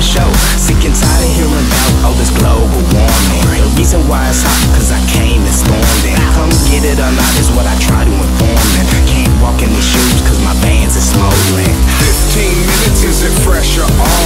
show. Sick and tired of hearing about all this global warming. The reason why it's hot, cause I came and stormed in. Come get it or not is what I try to inform them. Can't walk in these shoes cause my Vans are smoldering. 15 minutes, is it fresh or off?